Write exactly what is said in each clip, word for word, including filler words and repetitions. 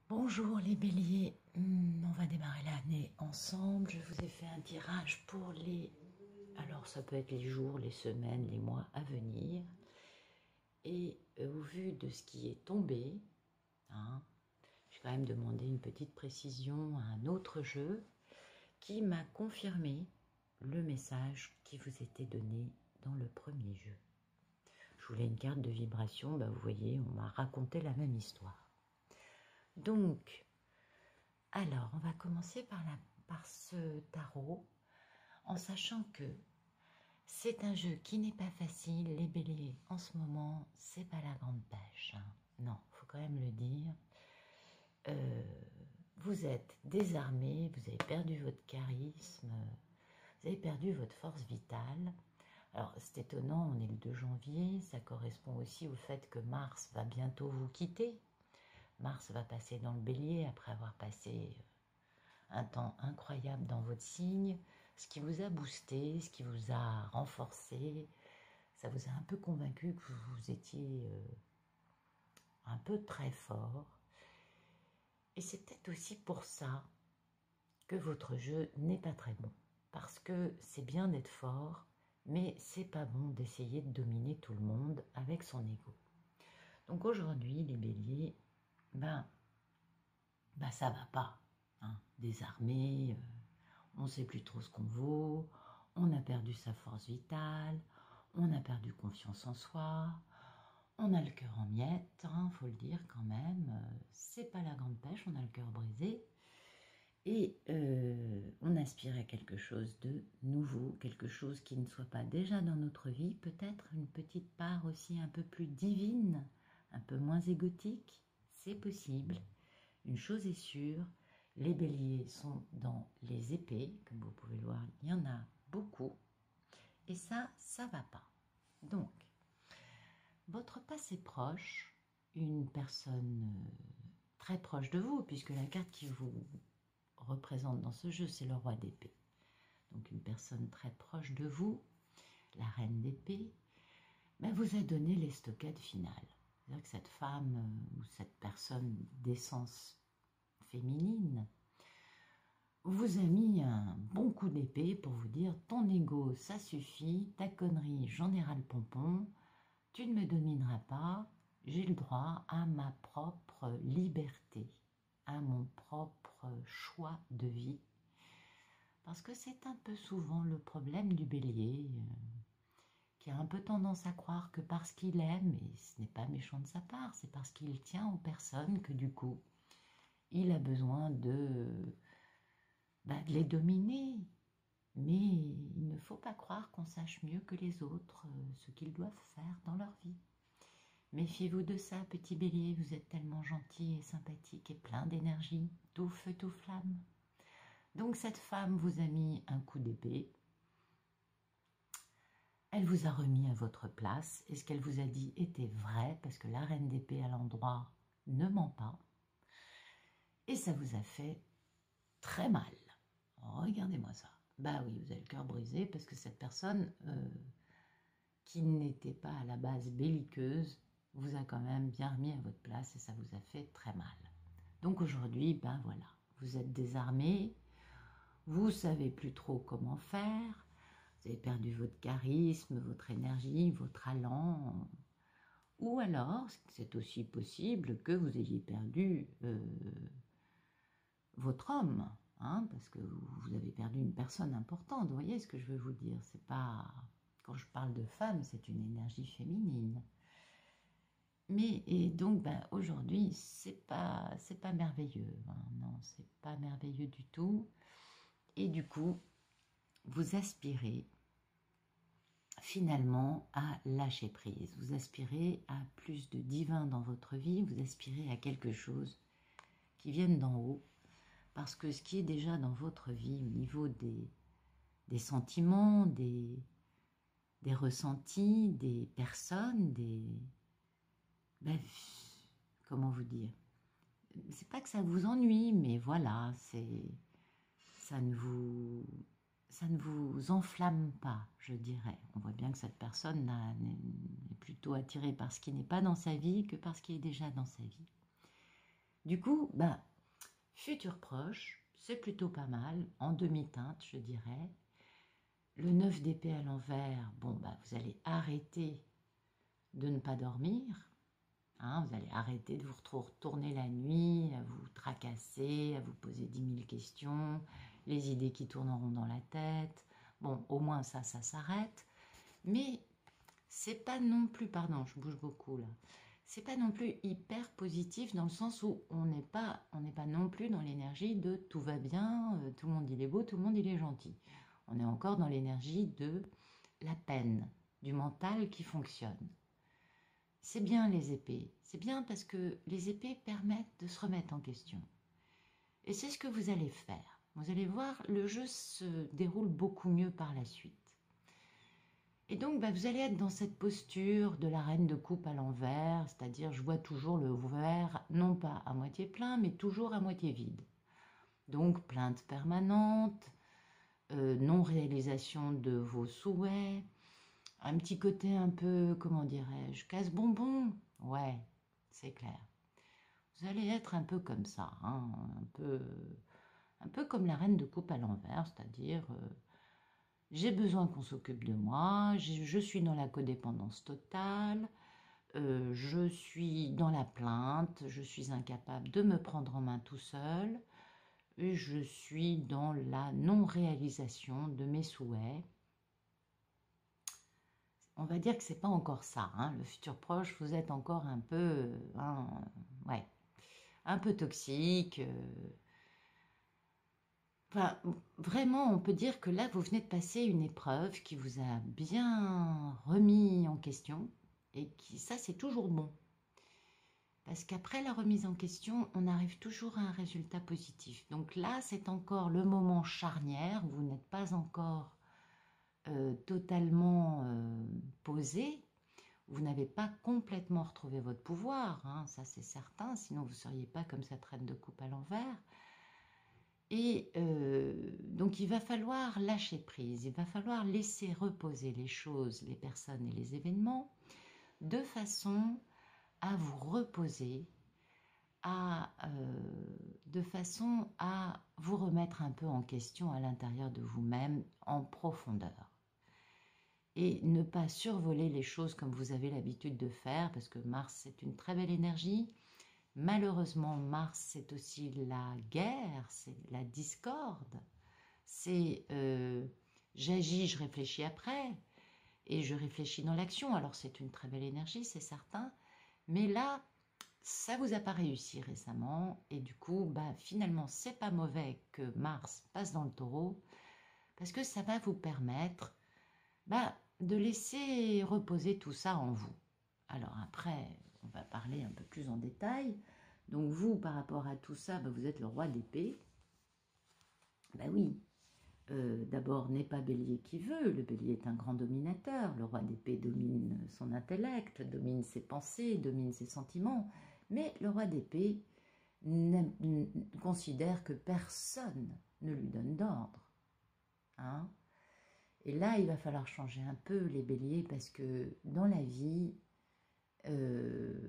Bonjour les béliers. Hmm, on va démarrer l'année ensemble. Je vous ai fait un tirage pour les... Alors ça peut être les jours, les semaines, les mois à venir. Et euh, au vu de ce qui est tombé, hein, j'ai quand même demandé une petite précision à un autre jeu qui m'a confirmé le message qui vous était donné dans le premier jeu. Je voulais une carte de vibration, bah vous voyez, on m'a raconté la même histoire. Donc, alors, on va commencer par, la, par ce tarot, en sachant que c'est un jeu qui n'est pas facile. Les béliers, en ce moment, c'est pas la grande pêche. Hein. Non, faut quand même le dire. Euh, vous êtes désarmé, vous avez perdu votre charisme, vous avez perdu votre force vitale. Alors, c'est étonnant, on est le deux janvier, ça correspond aussi au fait que Mars va bientôt vous quitter. Mars va passer dans le bélier après avoir passé un temps incroyable dans votre signe, ce qui vous a boosté, ce qui vous a renforcé, ça vous a un peu convaincu que vous étiez euh, un peu très fort. Et c'est peut-être aussi pour ça que votre jeu n'est pas très bon. Parce que c'est bien d'être fort, mais c'est pas bon d'essayer de dominer tout le monde avec son ego. Donc aujourd'hui, les béliers, ben, ben ça va pas. Hein, désarmés, euh, on ne sait plus trop ce qu'on vaut, on a perdu sa force vitale, on a perdu confiance en soi, on a le cœur en miettes, hein, faut le dire quand même, euh, c'est pas la grande pêche, on a le cœur brisé, et euh, on aspire à quelque chose de nouveau, quelque chose qui ne soit pas déjà dans notre vie, peut-être une petite part aussi un peu plus divine, un peu moins égotique, c'est possible. Une chose est sûre, les béliers sont dans les épées, comme vous pouvez le voir, il y en a beaucoup, et ça, ça va pas. Donc, votre passé proche, une personne très proche de vous, puisque la carte qui vous représente dans ce jeu, c'est le roi d'épée. Donc une personne très proche de vous, la reine d'épée, ben vous a donné l'estocade finale. C'est-à-dire que cette femme euh, ou cette personne d'essence féminine vous a mis un bon coup d'épée pour vous dire « ton ego, ça suffit, ta connerie, j'en ai ras le pompon, tu ne me domineras pas, j'ai le droit à ma propre liberté, à mon propre choix de vie. » Parce que c'est un peu souvent le problème du bélier, euh, qui a un peu tendance à croire que parce qu'il aime, et ce n'est pas méchant de sa part, c'est parce qu'il tient aux personnes que du coup, il a besoin de... Ben, de les dominer, mais il ne faut pas croire qu'on sache mieux que les autres euh, ce qu'ils doivent faire dans leur vie. Méfiez-vous de ça, petit bélier, vous êtes tellement gentil et sympathique et plein d'énergie, tout feu, tout flamme. Donc cette femme vous a mis un coup d'épée, elle vous a remis à votre place, et ce qu'elle vous a dit était vrai, parce que la reine d'épée à l'endroit ne ment pas, et ça vous a fait très mal. Regardez-moi ça. Bah oui, vous avez le cœur brisé parce que cette personne euh, qui n'était pas à la base belliqueuse vous a quand même bien remis à votre place et ça vous a fait très mal. Donc aujourd'hui, ben voilà, vous êtes désarmé, vous savez plus trop comment faire, vous avez perdu votre charisme, votre énergie, votre allant, ou alors c'est aussi possible que vous ayez perdu euh, votre homme. Hein, parce que vous avez perdu une personne importante, vous voyez ce que je veux vous dire, c'est pas, quand je parle de femme, c'est une énergie féminine. Mais, et donc, ben, aujourd'hui, c'est pas, c'est pas merveilleux, hein, non, c'est pas merveilleux du tout, et du coup, vous aspirez finalement à lâcher prise, vous aspirez à plus de divin dans votre vie, vous aspirez à quelque chose qui vienne d'en haut, parce que ce qui est déjà dans votre vie au niveau des, des sentiments, des, des ressentis, des personnes, des... Ben, comment vous dire? C'est pas que ça vous ennuie, mais voilà, c'est ça ne vous ça ne vous enflamme pas, je dirais. On voit bien que cette personne est plutôt attirée par ce qui n'est pas dans sa vie que par ce qui est déjà dans sa vie. Du coup, ben, futur proche, c'est plutôt pas mal, en demi-teinte, je dirais. Le neuf d'épée à l'envers, bon, ben, vous allez arrêter de ne pas dormir. Hein, vous allez arrêter de vous retourner la nuit, à vous tracasser, à vous poser dix mille questions, les idées qui tourneront dans la tête. Bon, au moins ça, ça s'arrête. Mais c'est pas non plus, pardon, je bouge beaucoup là, c'est pas non plus hyper positif dans le sens où on n'est pas, on n'est pas non plus dans l'énergie de tout va bien, euh, tout le monde il est beau, tout le monde il est gentil. On est encore dans l'énergie de la peine, du mental qui fonctionne. C'est bien les épées, c'est bien parce que les épées permettent de se remettre en question. Et c'est ce que vous allez faire. Vous allez voir, le jeu se déroule beaucoup mieux par la suite. Et donc, bah, vous allez être dans cette posture de la reine de coupe à l'envers, c'est-à-dire je vois toujours le verre, non pas à moitié plein, mais toujours à moitié vide. Donc, plainte permanente, euh, non-réalisation de vos souhaits, un petit côté un peu, comment dirais-je, casse-bonbon. Ouais, c'est clair. Vous allez être un peu comme ça, hein, un peu, un peu comme la reine de coupe à l'envers, c'est-à-dire... Euh, j'ai besoin qu'on s'occupe de moi, je suis dans la codépendance totale, euh, je suis dans la plainte, je suis incapable de me prendre en main tout seul, et je suis dans la non-réalisation de mes souhaits. On va dire que c'est pas encore ça, hein, le futur proche, vous êtes encore un peu, hein, ouais, un peu toxique. Euh, Enfin, vraiment, on peut dire que là, vous venez de passer une épreuve qui vous a bien remis en question et qui, ça, c'est toujours bon. Parce qu'après la remise en question, on arrive toujours à un résultat positif. Donc là, c'est encore le moment charnière, vous n'êtes pas encore euh, totalement euh, posé, vous n'avez pas complètement retrouvé votre pouvoir, hein, ça c'est certain, sinon vous ne seriez pas comme cette reine de coupe à l'envers. Et euh, donc il va falloir lâcher prise, il va falloir laisser reposer les choses, les personnes et les événements de façon à vous reposer, à, euh, de façon à vous remettre un peu en question à l'intérieur de vous-même en profondeur. Et ne pas survoler les choses comme vous avez l'habitude de faire, parce que Mars c'est une très belle énergie. Malheureusement, Mars, c'est aussi la guerre, c'est la discorde, c'est euh, j'agis, je réfléchis après, et je réfléchis dans l'action. Alors c'est une très belle énergie, c'est certain, mais là, ça vous a pas réussi récemment, et du coup, bah, finalement, c'est pas mauvais que Mars passe dans le taureau, parce que ça va vous permettre bah, de laisser reposer tout ça en vous. Alors après, on va parler un peu plus en détail. Donc vous, par rapport à tout ça, bah, vous êtes le roi d'épée. Ben oui, euh, d'abord, n'est pas Bélier qui veut. Le Bélier est un grand dominateur. Le roi d'épée domine son intellect, domine ses pensées, domine ses sentiments. Mais le roi d'épée considère que personne ne lui donne d'ordre. Hein? Et là, il va falloir changer un peu les béliers parce que dans la vie, euh,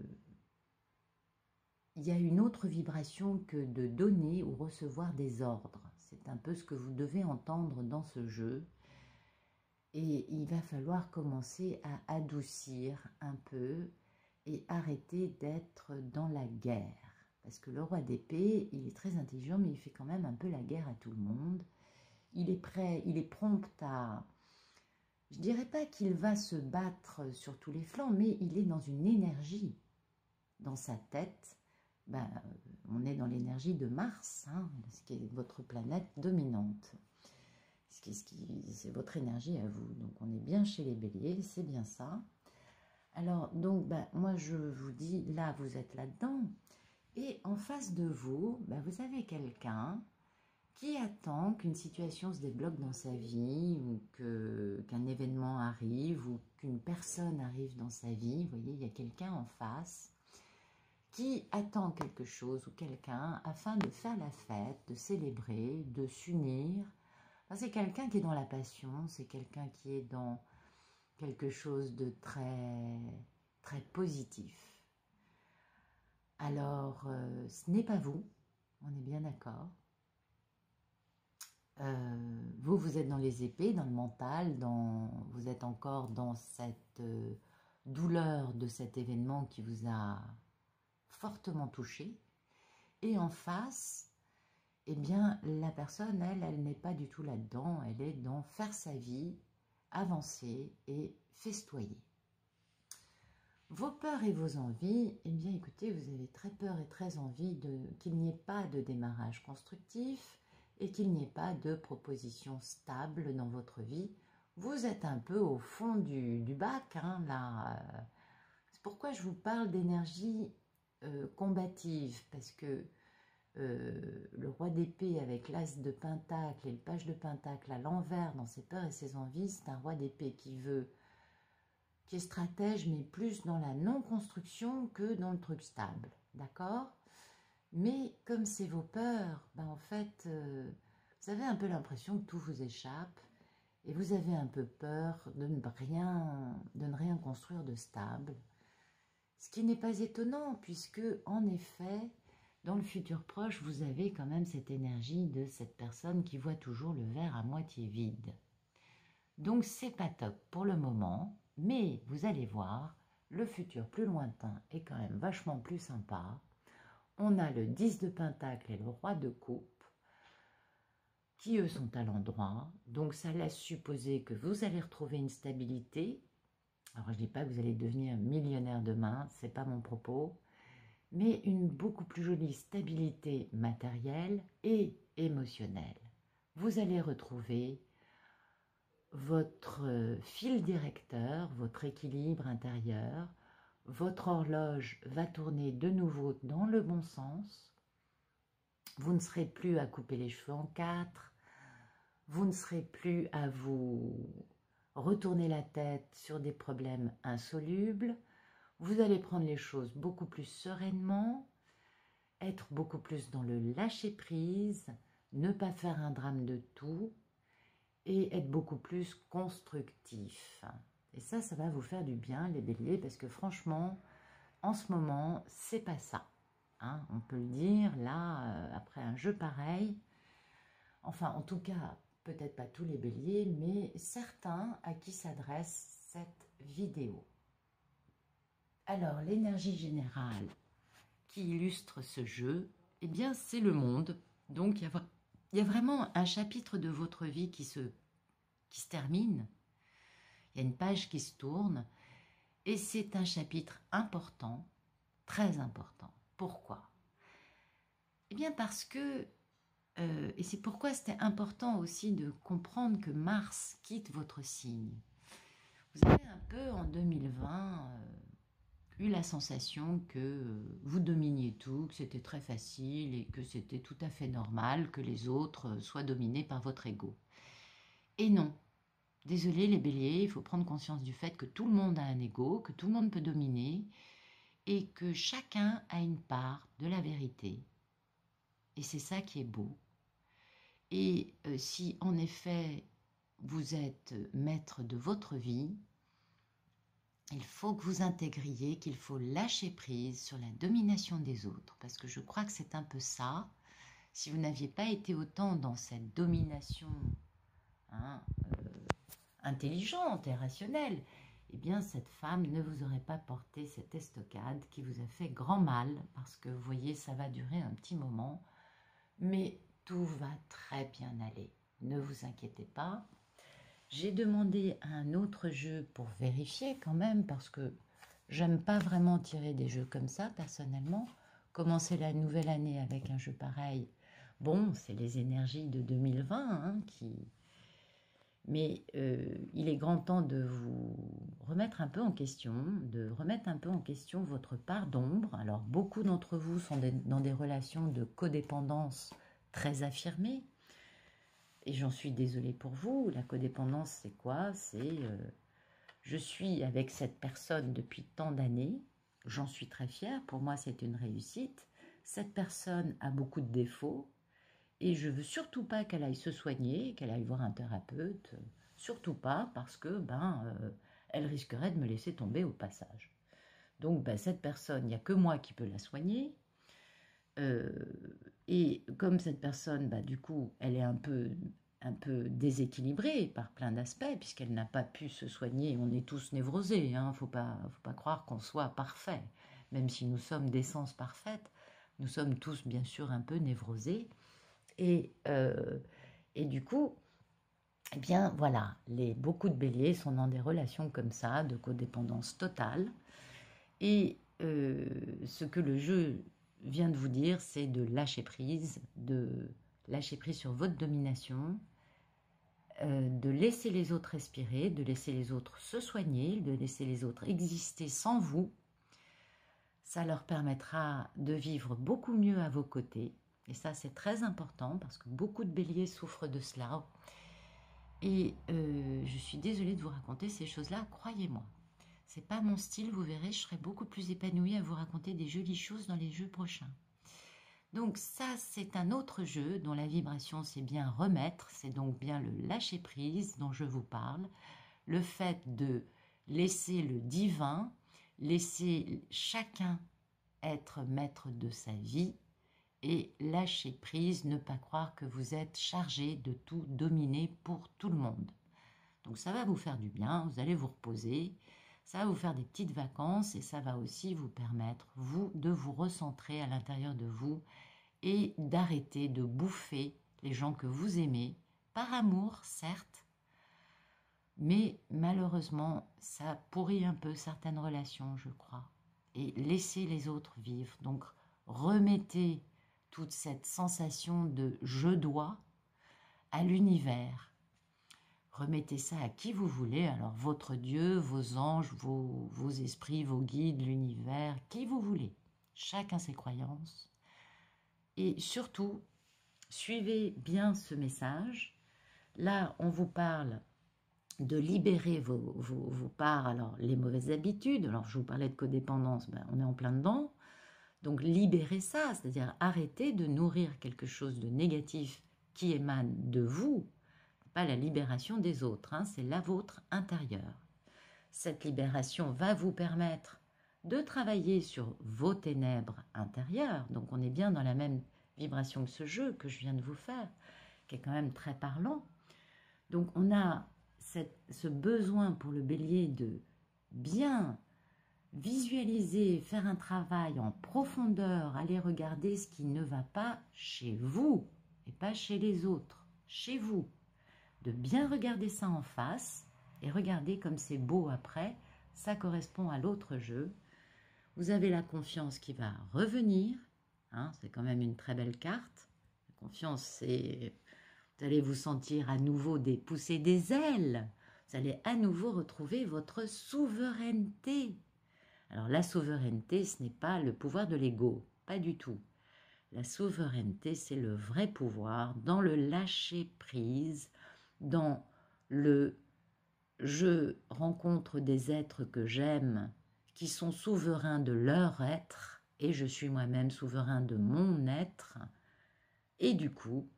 il y a une autre vibration que de donner ou recevoir des ordres. C'est un peu ce que vous devez entendre dans ce jeu. Et il va falloir commencer à adoucir un peu et arrêter d'être dans la guerre. Parce que le roi d'épée, il est très intelligent, mais il fait quand même un peu la guerre à tout le monde. Il est prêt, il est prompt à... Je ne dirais pas qu'il va se battre sur tous les flancs, mais il est dans une énergie dans sa tête. Ben, on est dans l'énergie de Mars, hein, ce qui est votre planète dominante. Ce qui, ce qui, c'est votre énergie à vous. Donc on est bien chez les béliers, c'est bien ça. Alors, donc, ben, moi je vous dis, là vous êtes là-dedans. Et en face de vous, ben, vous avez quelqu'un qui attend qu'une situation se débloque dans sa vie, ou que, qu'un événement arrive, ou qu'une personne arrive dans sa vie. Vous voyez, il y a quelqu'un en face qui attend quelque chose ou quelqu'un afin de faire la fête, de célébrer, de s'unir. Enfin, c'est quelqu'un qui est dans la passion, c'est quelqu'un qui est dans quelque chose de très, très positif. Alors, euh, ce n'est pas vous, on est bien d'accord. Euh, vous, vous êtes dans les épées, dans le mental, dans, vous êtes encore dans cette euh, douleur de cet événement qui vous a fortement touché. Et en face, eh bien, la personne, elle, elle n'est pas du tout là-dedans. Elle est dans faire sa vie, avancer et festoyer. Vos peurs et vos envies, eh bien, écoutez, vous avez très peur et très envie qu'il n'y ait pas de démarrage constructif et qu'il n'y ait pas de proposition stable dans votre vie. Vous êtes un peu au fond du, du bac, hein, là. C'est pourquoi je vous parle d'énergie euh, combative, parce que Euh, le roi d'épée avec l'as de pentacle et le page de pentacle à l'envers dans ses peurs et ses envies, c'est un roi d'épée qui veut, qui est stratège, mais plus dans la non-construction que dans le truc stable, d'accord? Mais comme c'est vos peurs, ben en fait, euh, vous avez un peu l'impression que tout vous échappe et vous avez un peu peur de ne rien, de ne rien construire de stable. Ce qui n'est pas étonnant puisque, en effet, dans le futur proche, vous avez quand même cette énergie de cette personne qui voit toujours le verre à moitié vide. Donc c'est pas top pour le moment, mais vous allez voir, le futur plus lointain est quand même vachement plus sympa. On a le dix de pentacle et le roi de coupe, qui eux sont à l'endroit, donc ça laisse supposer que vous allez retrouver une stabilité. Alors je dis pas que vous allez devenir millionnaire demain, c'est pas mon propos, mais une beaucoup plus jolie stabilité matérielle et émotionnelle. Vous allez retrouver votre fil directeur, votre équilibre intérieur, votre horloge va tourner de nouveau dans le bon sens, vous ne serez plus à couper les cheveux en quatre, vous ne serez plus à vous retourner la tête sur des problèmes insolubles, vous allez prendre les choses beaucoup plus sereinement, être beaucoup plus dans le lâcher-prise, ne pas faire un drame de tout et être beaucoup plus constructif. Et ça, ça va vous faire du bien, les béliers, parce que franchement, en ce moment, c'est pas ça. Hein, on peut le dire, là, euh, après un jeu pareil, enfin, en tout cas, peut-être pas tous les béliers, mais certains à qui s'adresse cette vidéo. Alors, l'énergie générale qui illustre ce jeu, eh bien, c'est le monde. Donc, il y a, il y a vraiment un chapitre de votre vie qui se, qui se termine. Il y a une page qui se tourne. Et c'est un chapitre important, très important. Pourquoi? Eh bien, parce que, euh, et c'est pourquoi c'était important aussi de comprendre que Mars quitte votre signe. Vous avez un peu, en deux mille vingt... Euh, eu la sensation que vous dominiez tout, que c'était très facile et que c'était tout à fait normal que les autres soient dominés par votre ego. Et non, désolé les béliers, il faut prendre conscience du fait que tout le monde a un ego, que tout le monde peut dominer et que chacun a une part de la vérité. Et c'est ça qui est beau. Et euh, si en effet vous êtes maître de votre vie, il faut que vous intégriez qu'il faut lâcher prise sur la domination des autres, parce que je crois que c'est un peu ça. Si vous n'aviez pas été autant dans cette domination hein, euh, intelligente et rationnelle, eh bien cette femme ne vous aurait pas porté cette estocade qui vous a fait grand mal, parce que vous voyez, ça va durer un petit moment, mais tout va très bien aller. Ne vous inquiétez pas. J'ai demandé un autre jeu pour vérifier quand même, parce que j'aime pas vraiment tirer des jeux comme ça, personnellement. Commencer la nouvelle année avec un jeu pareil, bon, c'est les énergies de deux mille vingt hein, qui... Mais euh, il est grand temps de vous remettre un peu en question, de remettre un peu en question votre part d'ombre. Alors, beaucoup d'entre vous sont des, dans des relations de codépendance très affirmées. Et j'en suis désolée pour vous. La codépendance, c'est quoi? C'est euh, je suis avec cette personne depuis tant d'années. J'en suis très fière. Pour moi, c'est une réussite. Cette personne a beaucoup de défauts. Et je veux surtout pas qu'elle aille se soigner, qu'elle aille voir un thérapeute. Surtout pas, parce que ben, euh, elle risquerait de me laisser tomber au passage. Donc, ben, cette personne, il n'y a que moi qui peux la soigner. Euh, et comme cette personne, bah, du coup, elle est un peu, un peu déséquilibrée par plein d'aspects, puisqu'elle n'a pas pu se soigner. On est tous névrosés, hein, faut pas, faut pas croire qu'on soit parfait. Même si nous sommes d'essence parfaite, nous sommes tous, bien sûr, un peu névrosés. Et, euh, et du coup, eh bien, voilà, les, beaucoup de béliers sont dans des relations comme ça, de codépendance totale. Et euh, ce que le jeu vient de vous dire, c'est de lâcher prise, de lâcher prise sur votre domination, euh, de laisser les autres respirer, de laisser les autres se soigner, de laisser les autres exister sans vous. Ça leur permettra de vivre beaucoup mieux à vos côtés. Et ça, c'est très important parce que beaucoup de béliers souffrent de cela. Et euh, je suis désolée de vous raconter ces choses-là, croyez-moi. C'est pas mon style, vous verrez, je serai beaucoup plus épanouie à vous raconter des jolies choses dans les jeux prochains. Donc ça, c'est un autre jeu dont la vibration, c'est bien remettre, c'est donc bien le lâcher-prise dont je vous parle, le fait de laisser le divin, laisser chacun être maître de sa vie et lâcher prise, ne pas croire que vous êtes chargé de tout dominer pour tout le monde. Donc ça va vous faire du bien, vous allez vous reposer, ça va vous faire des petites vacances et ça va aussi vous permettre, vous, de vous recentrer à l'intérieur de vous et d'arrêter de bouffer les gens que vous aimez, par amour, certes, mais malheureusement, ça pourrit un peu certaines relations, je crois. Et laissez les autres vivre. Donc, remettez toute cette sensation de « je dois » à l'univers. Remettez ça à qui vous voulez, alors votre Dieu, vos anges, vos, vos esprits, vos guides, l'univers, qui vous voulez. Chacun ses croyances. Et surtout, suivez bien ce message. Là, on vous parle de libérer vos, vos, vos parts, alors les mauvaises habitudes. Alors, je vous parlais de codépendance, ben, on est en plein dedans. Donc, libérez ça, c'est-à-dire arrêtez de nourrir quelque chose de négatif qui émane de vous, pas la libération des autres, hein, c'est la vôtre intérieure. Cette libération va vous permettre de travailler sur vos ténèbres intérieures. Donc, on est bien dans la même vibration que ce jeu que je viens de vous faire, qui est quand même très parlant. Donc, on a cette, ce besoin pour le bélier de bien visualiser, faire un travail en profondeur, aller regarder ce qui ne va pas chez vous et pas chez les autres, chez vous. De bien regarder ça en face et regarder comme c'est beau après, ça correspond à l'autre jeu. Vous avez la confiance qui va revenir, hein, c'est quand même une très belle carte. La confiance, c'est... Vous allez vous sentir à nouveau des, pousser des ailes. Vous allez à nouveau retrouver votre souveraineté. Alors la souveraineté, ce n'est pas le pouvoir de l'ego, pas du tout. La souveraineté, c'est le vrai pouvoir dans le lâcher-prise, dans le « je rencontre des êtres que j'aime, qui sont souverains de leur être, et je suis moi-même souverain de mon être, et du coup,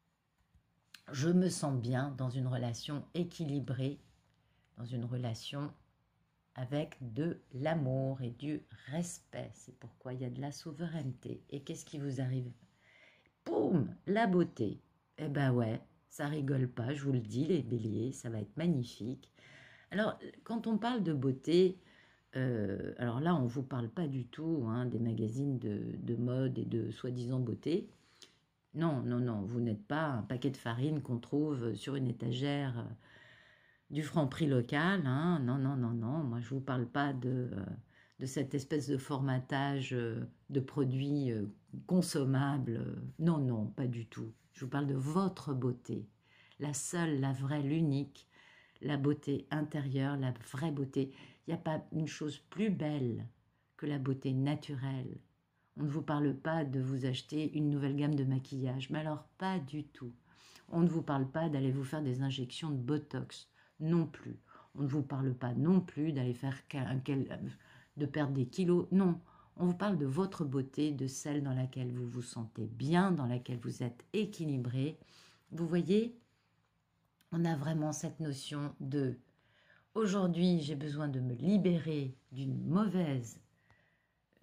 je me sens bien dans une relation équilibrée, dans une relation avec de l'amour et du respect. C'est pourquoi il y a de la souveraineté. Et qu'est-ce qui vous arrive? Boum, la beauté. Eh ben ouais, ça rigole pas, je vous le dis, les béliers, ça va être magnifique. Alors, quand on parle de beauté, euh, alors là, on ne vous parle pas du tout hein, des magazines de, de mode et de soi-disant beauté. Non, non, non, vous n'êtes pas un paquet de farine qu'on trouve sur une étagère euh, du Franprix local. Hein. Non, non, non, non, moi je ne vous parle pas de, euh, de cette espèce de formatage euh, de produits euh, consommables. Non, non, pas du tout. Je vous parle de votre beauté. La seule, la vraie, l'unique, la beauté intérieure, la vraie beauté. Il n'y a pas une chose plus belle que la beauté naturelle. On ne vous parle pas de vous acheter une nouvelle gamme de maquillage, mais alors pas du tout. On ne vous parle pas d'aller vous faire des injections de Botox, non plus. On ne vous parle pas non plus d'aller faire de perdre des kilos, non. On vous parle de votre beauté, de celle dans laquelle vous vous sentez bien, dans laquelle vous êtes équilibré. Vous voyez, on a vraiment cette notion de « aujourd'hui, j'ai besoin de me libérer d'une mauvaise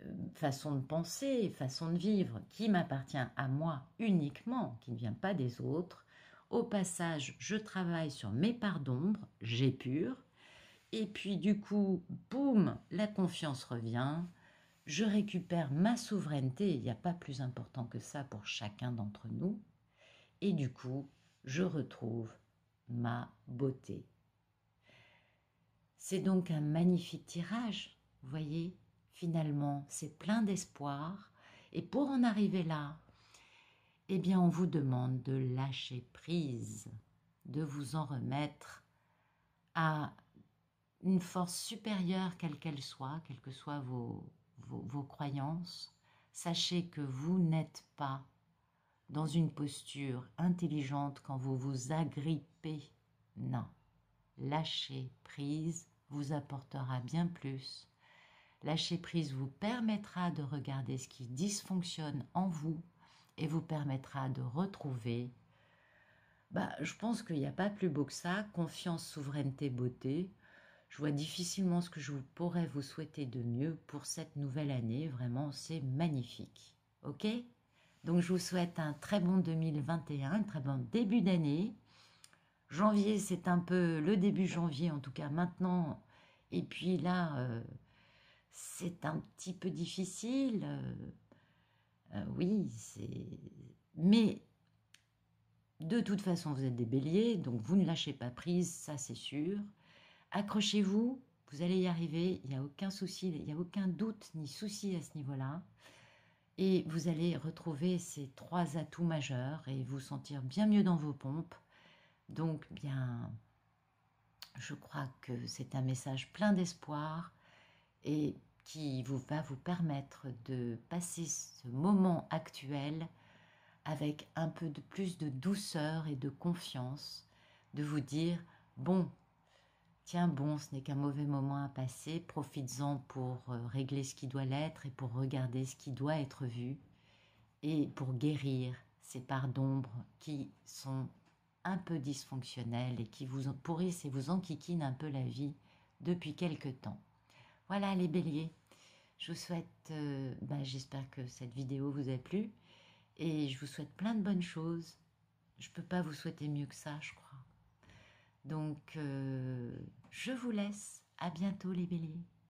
façon de penser, façon de vivre, qui m'appartient à moi uniquement, qui ne vient pas des autres. Au passage, je travaille sur mes parts d'ombre, j'épure, et puis du coup, boum, la confiance revient, je récupère ma souveraineté, il n'y a pas plus important que ça pour chacun d'entre nous, et du coup, je retrouve ma beauté. C'est donc un magnifique tirage, vous voyez, finalement, c'est plein d'espoir, et pour en arriver là, eh bien, on vous demande de lâcher prise, de vous en remettre à une force supérieure, quelle qu'elle soit, quelles que soient vos, vos, vos croyances. Sachez que vous n'êtes pas dans une posture intelligente quand vous vous agrippez. Non, lâcher prise vous apportera bien plus. Lâcher prise vous permettra de regarder ce qui dysfonctionne en vous et vous permettra de retrouver, bah, je pense qu'il n'y a pas plus beau que ça, confiance, souveraineté, beauté. Je vois difficilement ce que je pourrais vous souhaiter de mieux pour cette nouvelle année. Vraiment, c'est magnifique. Ok? Donc, je vous souhaite un très bon deux mille vingt et un, un très bon début d'année. Janvier, c'est un peu le début janvier, en tout cas maintenant. Et puis là, euh, c'est un petit peu difficile. Euh, euh, oui, c'est... Mais de toute façon, vous êtes des béliers, donc vous ne lâchez pas prise, ça c'est sûr. Accrochez-vous, vous allez y arriver, il n'y a aucun souci, il n'y a aucun doute ni souci à ce niveau-là. Et vous allez retrouver ces trois atouts majeurs et vous sentir bien mieux dans vos pompes. Donc, bien, je crois que c'est un message plein d'espoir et qui vous va vous permettre de passer ce moment actuel avec un peu de plus de douceur et de confiance, de vous dire, bon, tiens bon, ce n'est qu'un mauvais moment à passer, profites-en pour régler ce qui doit l'être et pour regarder ce qui doit être vu et pour guérir ces parts d'ombre qui sont un peu dysfonctionnelles et qui vous pourrissent et vous enquiquinent un peu la vie depuis quelque temps. Voilà les béliers, je vous souhaite, euh, ben, j'espère que cette vidéo vous a plu et je vous souhaite plein de bonnes choses. Je ne peux pas vous souhaiter mieux que ça, je crois. Donc, euh, je vous laisse. À bientôt les béliers.